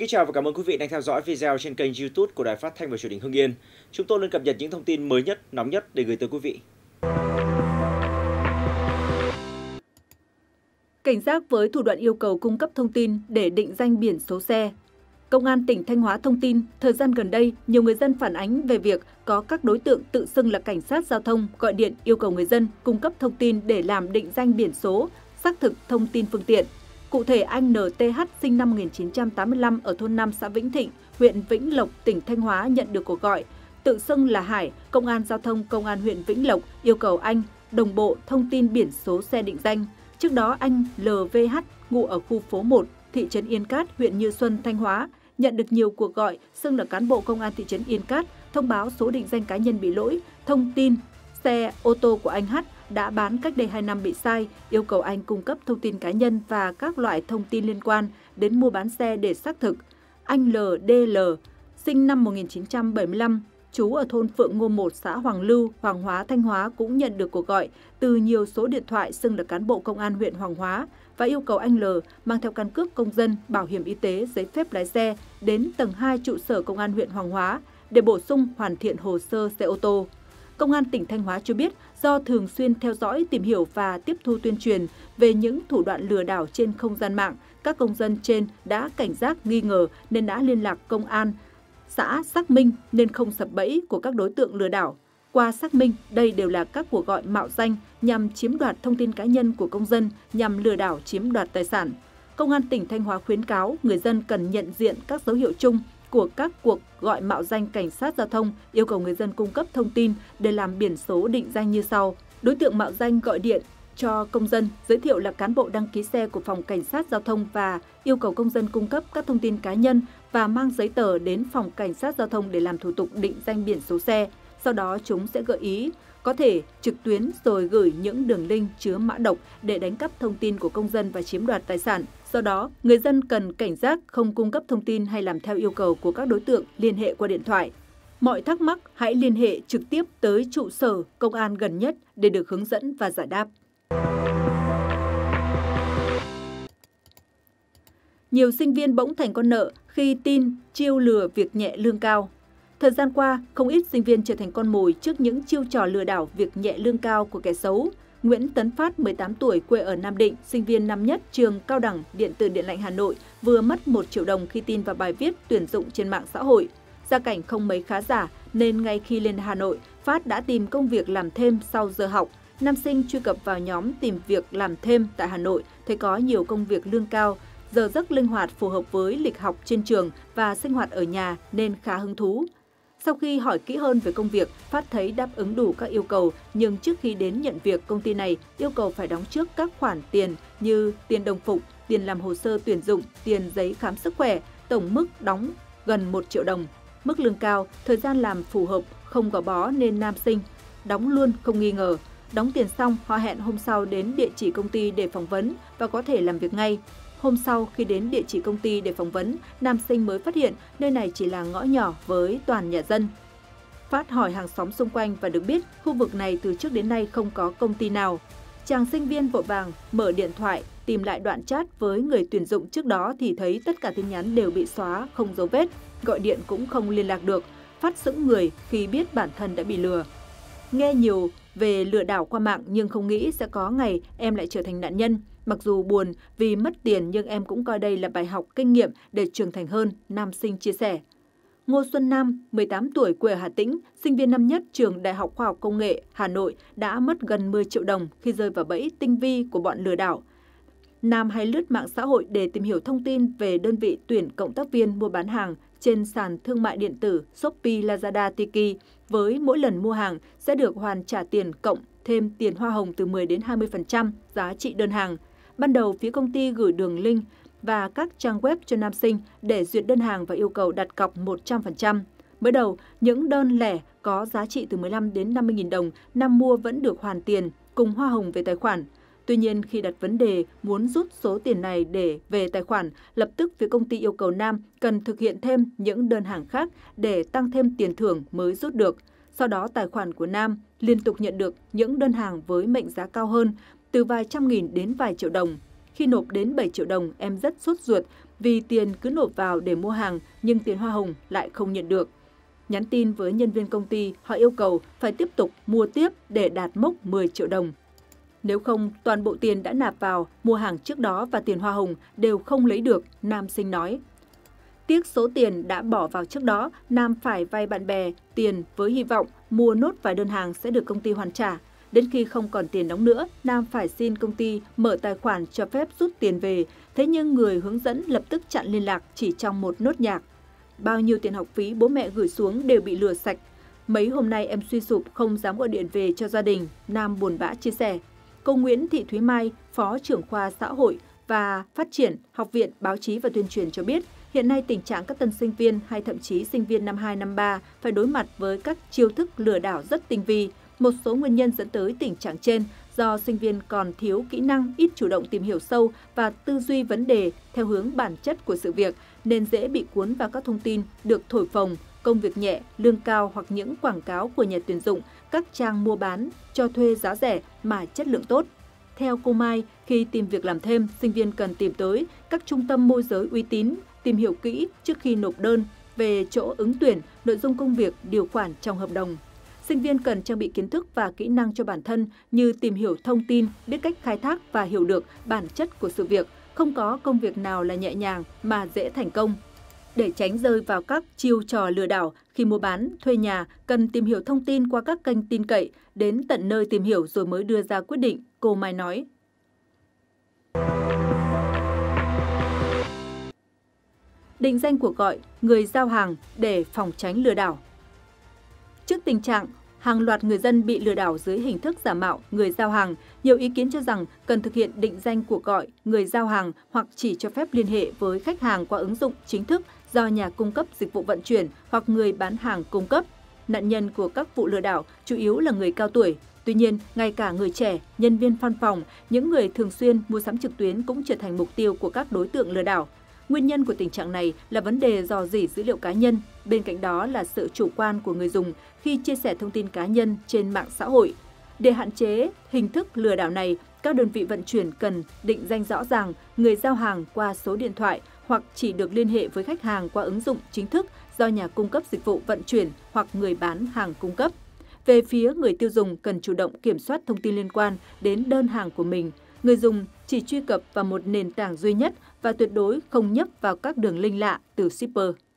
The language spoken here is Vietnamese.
kính chào và cảm ơn quý vị đang theo dõi video trên kênh YouTube của Đài Phát thanh và Truyền hình Hưng Yên. Chúng tôi luôn cập nhật những thông tin mới nhất, nóng nhất để gửi tới quý vị. Cảnh giác với thủ đoạn yêu cầu cung cấp thông tin để định danh biển số xe. Công an tỉnh Thanh Hóa thông tin, thời gian gần đây, nhiều người dân phản ánh về việc có các đối tượng tự xưng là cảnh sát giao thông gọi điện yêu cầu người dân cung cấp thông tin để làm định danh biển số, xác thực thông tin phương tiện. Cụ thể, anh NTH sinh năm 1985 ở thôn 5 xã Vĩnh Thịnh, huyện Vĩnh Lộc, tỉnh Thanh Hóa nhận được cuộc gọi. Tự xưng là Hải, Công an Giao thông Công an huyện Vĩnh Lộc yêu cầu anh đồng bộ thông tin biển số xe định danh. Trước đó, anh LVH, ngụ ở khu phố 1, thị trấn Yên Cát, huyện Như Xuân, Thanh Hóa, nhận được nhiều cuộc gọi xưng là cán bộ công an thị trấn Yên Cát, thông báo số định danh cá nhân bị lỗi, thông tin xe ô tô của anh H đã bán cách đây 2 năm bị sai, yêu cầu anh cung cấp thông tin cá nhân và các loại thông tin liên quan đến mua bán xe để xác thực. Anh LDL, sinh năm 1975, trú ở thôn Phượng Ngô 1, xã Hoàng Lưu, Hoàng Hóa, Thanh Hóa cũng nhận được cuộc gọi từ nhiều số điện thoại xưng là cán bộ công an huyện Hoàng Hóa và yêu cầu anh L mang theo căn cước công dân, bảo hiểm y tế, giấy phép lái xe đến tầng 2 trụ sở công an huyện Hoàng Hóa để bổ sung hoàn thiện hồ sơ xe ô tô. Công an tỉnh Thanh Hóa cho biết do thường xuyên theo dõi, tìm hiểu và tiếp thu tuyên truyền về những thủ đoạn lừa đảo trên không gian mạng, các công dân trên đã cảnh giác nghi ngờ nên đã liên lạc công an xã xác minh nên không sập bẫy của các đối tượng lừa đảo. Qua xác minh, đây đều là các cuộc gọi mạo danh nhằm chiếm đoạt thông tin cá nhân của công dân, nhằm lừa đảo chiếm đoạt tài sản. Công an tỉnh Thanh Hóa khuyến cáo người dân cần nhận diện các dấu hiệu chung của các cuộc gọi mạo danh cảnh sát giao thông, yêu cầu người dân cung cấp thông tin để làm biển số định danh như sau. Đối tượng mạo danh gọi điện cho công dân, giới thiệu là cán bộ đăng ký xe của phòng cảnh sát giao thông và yêu cầu công dân cung cấp các thông tin cá nhân và mang giấy tờ đến phòng cảnh sát giao thông để làm thủ tục định danh biển số xe. Sau đó chúng sẽ gợi ý có thể trực tuyến rồi gửi những đường link chứa mã độc để đánh cắp thông tin của công dân và chiếm đoạt tài sản. Do đó, người dân cần cảnh giác không cung cấp thông tin hay làm theo yêu cầu của các đối tượng, liên hệ qua điện thoại. Mọi thắc mắc hãy liên hệ trực tiếp tới trụ sở công an gần nhất để được hướng dẫn và giải đáp. Nhiều sinh viên bỗng thành con nợ khi tin chiêu lừa việc nhẹ lương cao. Thời gian qua, không ít sinh viên trở thành con mồi trước những chiêu trò lừa đảo việc nhẹ lương cao của kẻ xấu. Nguyễn Tấn Phát, 18 tuổi, quê ở Nam Định, sinh viên năm nhất trường Cao đẳng Điện tử Điện lạnh Hà Nội, vừa mất 1 triệu đồng khi tin vào bài viết tuyển dụng trên mạng xã hội. Gia cảnh không mấy khá giả nên ngay khi lên Hà Nội, Phát đã tìm công việc làm thêm sau giờ học. Nam sinh truy cập vào nhóm tìm việc làm thêm tại Hà Nội, thấy có nhiều công việc lương cao, giờ giấc linh hoạt phù hợp với lịch học trên trường và sinh hoạt ở nhà nên khá hứng thú. Sau khi hỏi kỹ hơn về công việc, Phát thấy đáp ứng đủ các yêu cầu, nhưng trước khi đến nhận việc, công ty này yêu cầu phải đóng trước các khoản tiền như tiền đồng phục, tiền làm hồ sơ tuyển dụng, tiền giấy khám sức khỏe, tổng mức đóng gần 1 triệu đồng. Mức lương cao, thời gian làm phù hợp, không gò bó nên nam sinh đóng luôn không nghi ngờ. Đóng tiền xong, họ hẹn hôm sau đến địa chỉ công ty để phỏng vấn và có thể làm việc ngay. Hôm sau, khi đến địa chỉ công ty để phỏng vấn, nam sinh mới phát hiện nơi này chỉ là ngõ nhỏ với toàn nhà dân. Phát hỏi hàng xóm xung quanh và được biết khu vực này từ trước đến nay không có công ty nào. Chàng sinh viên vội vàng mở điện thoại, tìm lại đoạn chat với người tuyển dụng trước đó thì thấy tất cả tin nhắn đều bị xóa, không dấu vết, gọi điện cũng không liên lạc được. Phát sững người khi biết bản thân đã bị lừa. Nghe nhiều về lừa đảo qua mạng nhưng không nghĩ sẽ có ngày em lại trở thành nạn nhân. Mặc dù buồn vì mất tiền nhưng em cũng coi đây là bài học kinh nghiệm để trưởng thành hơn, nam sinh chia sẻ. Ngô Xuân Nam, 18 tuổi, quê ở Hà Tĩnh, sinh viên năm nhất trường Đại học Khoa học Công nghệ Hà Nội đã mất gần 10 triệu đồng khi rơi vào bẫy tinh vi của bọn lừa đảo. Nam hay lướt mạng xã hội để tìm hiểu thông tin về đơn vị tuyển cộng tác viên mua bán hàng trên sàn thương mại điện tử Shopee, Lazada, Tiki. Với mỗi lần mua hàng sẽ được hoàn trả tiền cộng thêm tiền hoa hồng từ 10 đến 20% giá trị đơn hàng. Ban đầu, phía công ty gửi đường link và các trang web cho nam sinh để duyệt đơn hàng và yêu cầu đặt cọc 100%. Mới đầu, những đơn lẻ có giá trị từ 15 đến 50.000 đồng, Nam mua vẫn được hoàn tiền cùng hoa hồng về tài khoản. Tuy nhiên, khi đặt vấn đề muốn rút số tiền này để về tài khoản, lập tức phía công ty yêu cầu Nam cần thực hiện thêm những đơn hàng khác để tăng thêm tiền thưởng mới rút được. Sau đó, tài khoản của Nam liên tục nhận được những đơn hàng với mệnh giá cao hơn, từ vài trăm nghìn đến vài triệu đồng. Khi nộp đến 7 triệu đồng, em rất sốt ruột vì tiền cứ nộp vào để mua hàng nhưng tiền hoa hồng lại không nhận được. Nhắn tin với nhân viên công ty, họ yêu cầu phải tiếp tục mua tiếp để đạt mốc 10 triệu đồng. Nếu không, toàn bộ tiền đã nạp vào, mua hàng trước đó và tiền hoa hồng đều không lấy được, nam sinh nói. Tiếc số tiền đã bỏ vào trước đó, nam phải vay bạn bè tiền với hy vọng mua nốt vài đơn hàng sẽ được công ty hoàn trả. Đến khi không còn tiền đóng nữa, nam phải xin công ty mở tài khoản cho phép rút tiền về. Thế nhưng người hướng dẫn lập tức chặn liên lạc chỉ trong một nốt nhạc. Bao nhiêu tiền học phí bố mẹ gửi xuống đều bị lừa sạch. Mấy hôm nay em suy sụp không dám gọi điện về cho gia đình, nam buồn bã chia sẻ. Cô Nguyễn Thị Thúy Mai, Phó trưởng khoa Xã hội và Phát triển Học viện Báo chí và Tuyên truyền cho biết, hiện nay tình trạng các tân sinh viên hay thậm chí sinh viên năm 2, năm 3 phải đối mặt với các chiêu thức lừa đảo rất tinh vi. Một số nguyên nhân dẫn tới tình trạng trên do sinh viên còn thiếu kỹ năng, ít chủ động tìm hiểu sâu và tư duy vấn đề theo hướng bản chất của sự việc, nên dễ bị cuốn vào các thông tin được thổi phồng, công việc nhẹ, lương cao hoặc những quảng cáo của nhà tuyển dụng, các trang mua bán, cho thuê giá rẻ mà chất lượng tốt. Theo cô Mai, khi tìm việc làm thêm, sinh viên cần tìm tới các trung tâm môi giới uy tín, tìm hiểu kỹ trước khi nộp đơn về chỗ ứng tuyển, nội dung công việc, điều khoản trong hợp đồng. Sinh viên cần trang bị kiến thức và kỹ năng cho bản thân như tìm hiểu thông tin, biết cách khai thác và hiểu được bản chất của sự việc. Không có công việc nào là nhẹ nhàng mà dễ thành công. Để tránh rơi vào các chiêu trò lừa đảo khi mua bán, thuê nhà, cần tìm hiểu thông tin qua các kênh tin cậy, đến tận nơi tìm hiểu rồi mới đưa ra quyết định, cô Mai nói. Định danh cuộc gọi, người giao hàng để phòng tránh lừa đảo. Trước tình trạng hàng loạt người dân bị lừa đảo dưới hình thức giả mạo người giao hàng, nhiều ý kiến cho rằng cần thực hiện định danh cuộc gọi người giao hàng hoặc chỉ cho phép liên hệ với khách hàng qua ứng dụng chính thức do nhà cung cấp dịch vụ vận chuyển hoặc người bán hàng cung cấp. Nạn nhân của các vụ lừa đảo chủ yếu là người cao tuổi. Tuy nhiên, ngay cả người trẻ, nhân viên văn phòng, những người thường xuyên mua sắm trực tuyến cũng trở thành mục tiêu của các đối tượng lừa đảo. Nguyên nhân của tình trạng này là vấn đề rò rỉ dữ liệu cá nhân, bên cạnh đó là sự chủ quan của người dùng khi chia sẻ thông tin cá nhân trên mạng xã hội. Để hạn chế hình thức lừa đảo này, các đơn vị vận chuyển cần định danh rõ ràng người giao hàng qua số điện thoại hoặc chỉ được liên hệ với khách hàng qua ứng dụng chính thức do nhà cung cấp dịch vụ vận chuyển hoặc người bán hàng cung cấp. Về phía người tiêu dùng cần chủ động kiểm soát thông tin liên quan đến đơn hàng của mình. Người dùng chỉ truy cập vào một nền tảng duy nhất và tuyệt đối không nhấp vào các đường link lạ từ shipper.